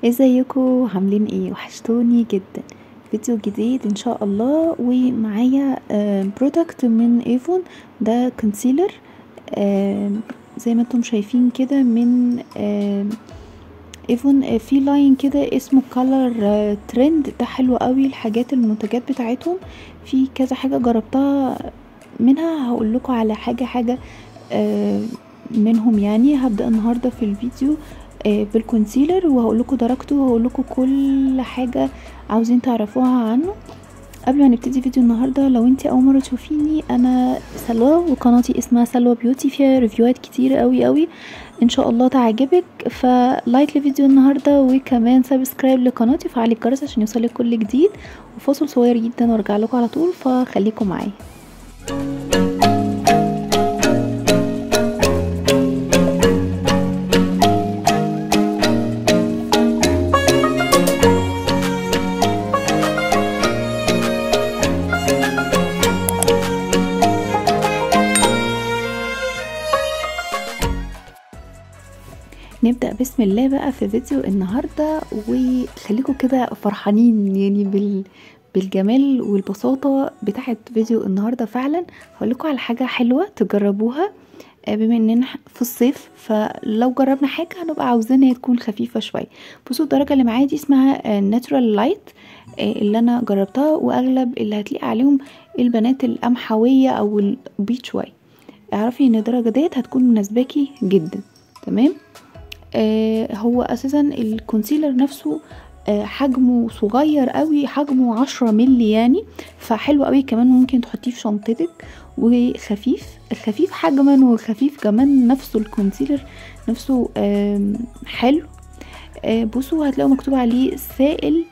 ازيكم عاملين ايه؟ وحشتوني جدا. فيديو جديد ان شاء الله، ومعايا برودكت من ايفون. ده كونسيلر، زي ما انتم شايفين كده من ايفون. في لاين كده اسمه كولر ترند، ده حلو قوي. الحاجات المنتجات بتاعتهم في كذا حاجة جربتها منها، هقول لكم على حاجة منهم. يعني هبدأ النهاردة في الفيديو بالكونسيلر، وهقول لكم درجته، وهقول لكم كل حاجة عاوزين تعرفوها عنه. قبل ما نبتدي فيديو النهارده، لو انتي اول مره تشوفيني، انا سلوى، وقناتي اسمها سلوى بيوتي، فيها ريفيوهات كتير قوي ان شاء الله تعجبك. فلايك لفيديو النهارده، وكمان سبسكرايب لقناتي، وفعلي الجرس عشان يوصلك كل جديد. وفاصل صغير جدا وارجع لكم على طول، فخليكم معايا. نبدأ بسم الله بقى في فيديو النهاردة، وخليكم كده فرحانين يعني بالجمال والبساطة بتاعت فيديو النهاردة. فعلا هقولكم على حاجة حلوة تجربوها، بما اننا في الصيف، فلو جربنا حاجة هنبقى عاوزينها تكون خفيفة شوية. بصوا الدرجة اللي معايا دي اسمها ناتشورال لايت، اللي انا جربتها، واغلب اللي هتلاقي عليهم البنات القمحوية او البيض شوية. اعرفي ان الدرجة ديت هتكون مناسباكي جدا. تمام. هو اساسا الكونسيلر نفسه حجمه صغير قوي، حجمه 10 ملي يعني، فحلو قوي. كمان ممكن تحطيه في شنطتك، وخفيف خفيف حجما وخفيف كمان. نفسه الكونسيلر نفسه حلو. بصوا هتلاقوا مكتوب عليه سائل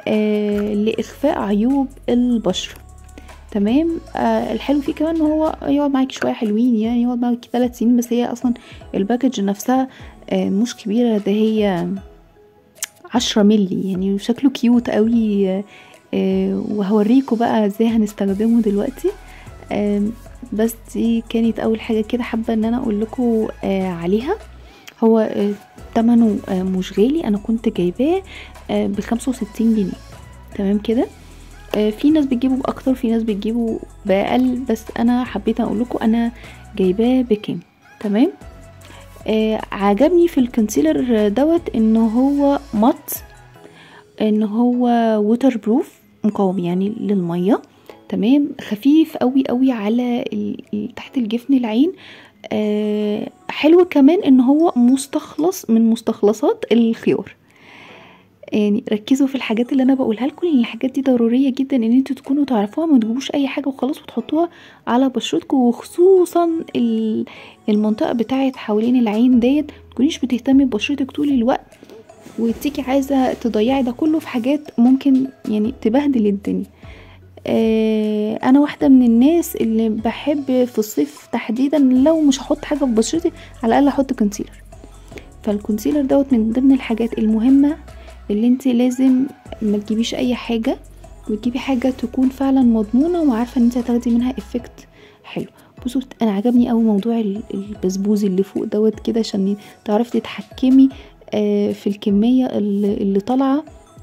لإخفاء عيوب البشرة. تمام. الحلو فيه كمان ان هو يقعد معاكي شويه حلوين، يعني يقعد معاكي 3 سنين. بس هي اصلا الباكج نفسها مش كبيره، ده هي 10 ملي يعني، شكله كيوت قوي. وهوريكم بقى ازاي هنستخدمه دلوقتي. بس دي كانت اول حاجه كده حابه ان انا اقول لكم عليها. هو تمنه مش غالي، انا كنت جايباه ب65 جنيه. تمام كده. في ناس بتجيبه باكتر، في ناس بتجيبه باقل، بس انا حبيت اقول لكم انا جايباه بكام. تمام. عجبني في الكونسيلر دوت ان هو مط، ان هو ووتر بروف، مقاوم يعني للميه. تمام. خفيف قوي على تحت الجفن العين. حلو كمان ان هو مستخلص من مستخلصات الخيار. يعني ركزوا في الحاجات اللي انا بقولها لكم، لان الحاجات دي ضروريه جدا ان انتوا تكونوا تعرفوها. ما تجيبوش اي حاجه وخلاص وتحطوها على بشرتكم، وخصوصا المنطقه بتاعه حوالين العين ديت. متكونيش بتهتمي ببشرتك طول الوقت، وتيجي عايزه تضيعي ده كله في حاجات ممكن يعني تبهدل الدنيا. انا واحده من الناس اللي بحب في الصيف تحديدا، لو مش هحط حاجه في بشرتي على الاقل احط كونسيلر. فالكونسيلر دوت من ضمن الحاجات المهمه اللي انت لازم ما تجيبيش اي حاجه، وتجيبي حاجه تكون فعلا مضمونه وعارفه ان انت هتاخدي منها افكت حلو. بصوا انا عجبني قوي موضوع البسبوز اللي فوق دوت كده، عشان تعرفي تتحكمي في الكميه اللي طالعه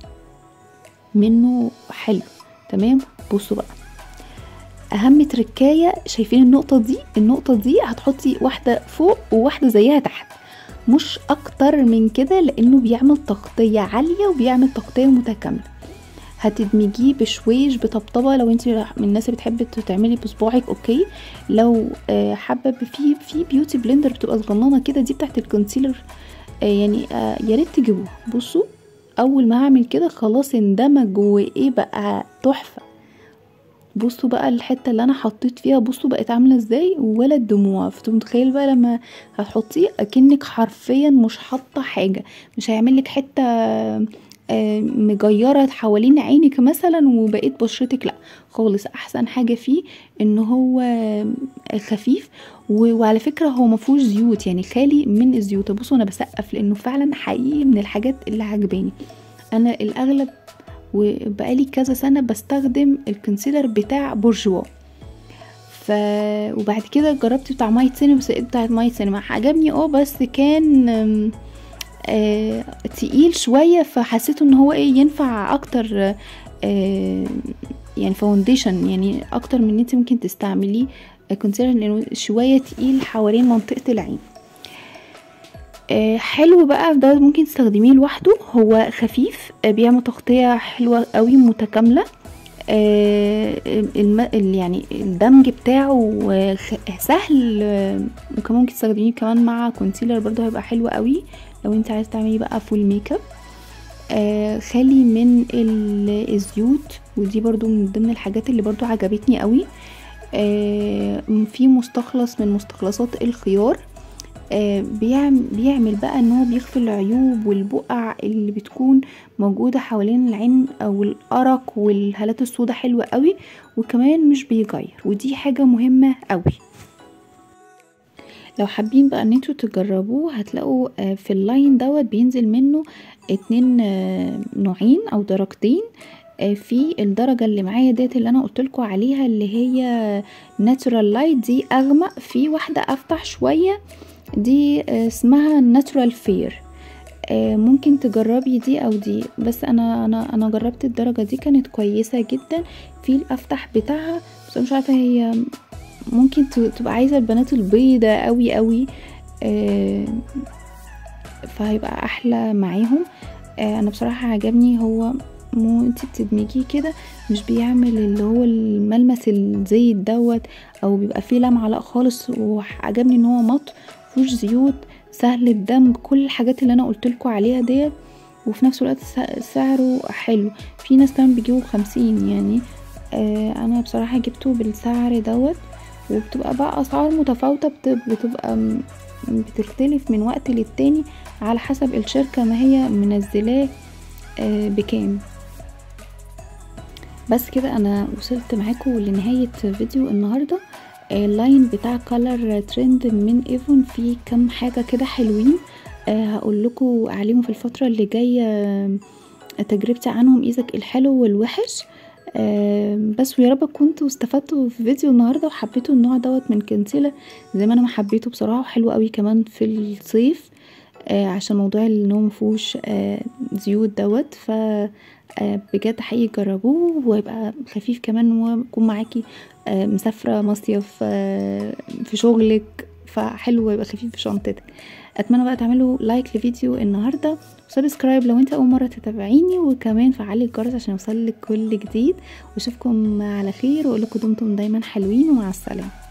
منه. حلو. تمام. بصوا بقى اهم تركايه، شايفين النقطه دي هتحطي واحده فوق وواحده زيها تحت، مش اكتر من كده، لانه بيعمل تغطية عالية وبيعمل تغطية متكاملة. هتدمجيه بشويش بطبطبة، لو انت من الناس اللي بتحب تعملي بصباعك اوكي. لو حابة في بيوتي بلندر بتبقى صغننة كده، دي بتاعت الكونسيلر، يعني يا ريت تجيبوها. بصوا اول ما هعمل كده خلاص اندمج، وايه بقى تحفة. بصوا بقى الحته اللي انا حطيت فيها، بصوا بقت عامله ازاي، ولا الدموع. فتمتخيل بقى لما هتحطيه اكنك حرفيا مش حاطه حاجه، مش هيعملك حته مجيره حوالين عينك مثلا وبقيت بشرتك، لا خالص. احسن حاجه فيه ان هو خفيف، وعلى فكره هو مفهوش زيوت، يعني خالي من الزيوت. بصوا انا بسقف لانه فعلا حقيقي من الحاجات اللي عجباني. انا الاغلب وبقالي كذا سنة بستخدم الكونسيلر بتاع بورجوا، وبعد كده جربت بتاع مايت سينما، بس بتاع مايت سينما عجبني بس كان تقيل شويه، فحسيت ان هو ايه ينفع اكتر يعني فاونديشن، يعني اكتر من ان انت ممكن تستعمليه كونسيلر، لانه شويه تقيل حوالين منطقه العين. حلو بقى ده، ممكن تستخدميه لوحده، هو خفيف، بيعمل تغطيه حلوه قوي متكامله. يعني الدمج بتاعه سهل، وكمان ممكن تستخدميه كمان مع كونسيلر برضو، هيبقى حلو قوي لو انت عايز تعملي بقى فول ميك اب. خالي من الزيوت، ودي برضو من ضمن الحاجات اللي برضو عجبتني قوي. في مستخلص من مستخلصات الخيار، بيعمل بقى ان هو بيخفي العيوب والبقع اللي بتكون موجودة حوالين العين او الارق والهالات السوداء، حلوة قوي، وكمان مش بيغير، ودي حاجة مهمة قوي. لو حابين بقى ان انتوا تجربوه، هتلاقوا في اللاين دوت بينزل منه 2 نوعين او درجتين. في الدرجة اللي معايا ديت اللي انا قلتلكوا عليها، اللي هي ناتشورال لايت، دي اغمق، في واحدة افتح شوية، دي اسمها ناتشورال فير. ممكن تجربي دي او دي، بس انا جربت الدرجة دي، كانت كويسة جدا. في الافتح بتاعها، بس مش عارفة هي ممكن تبقى عايزة البنات البيضة قوي قوي، فهيبقى احلى معاهم. انا بصراحة عجبني، هو انت بتدمجيه كده، مش بيعمل اللي هو الملمس الزيت دوت، او بيبقى فيه لمعة لا خالص. وعجبني ان هو مط مفيهوش زيوت، سهل الدمج، كل الحاجات اللي انا قلتلكوا عليها ديت، وفي نفس الوقت سعره حلو. في ناس كمان بيجيبوا ب50 يعني، انا بصراحة جبته بالسعر دوت. وبتبقى بقى اسعار متفاوتة، بتبقى بتختلف من وقت للتاني على حسب الشركة ما هي منزلاه بكام. بس كده انا وصلت معاكم لنهاية فيديو النهاردة. اللاين بتاع كولر ترند من ايفون فيه كام حاجة كده حلوين، هقول لكم عليهم في الفترة اللي جاية تجربتي عنهم، ايزك الحلو والوحش. بس ويا رب كنتوا استفدتوا في فيديو النهارده وحبيتوا النوع دوت من كونسيلر زي ما انا ما حبيته بصراحه، وحلو قوي كمان في الصيف، عشان موضوع ان هو مفيهوش زيوت دوت. ف بجد حقيقي جربوه، ويبقى خفيف كمان، ويكون معاكي مسافره مصيف في شغلك، فحلو يبقى خفيف في شنطتك. اتمنى بقى تعملوا لايك لفيديو النهارده، وسبسكرايب لو انت اول مره تتابعيني، وكمان فعلي الجرس عشان يوصلك كل جديد. واشوفكم على خير، واقول لكم دمتم دايما حلوين، ومع السلامه.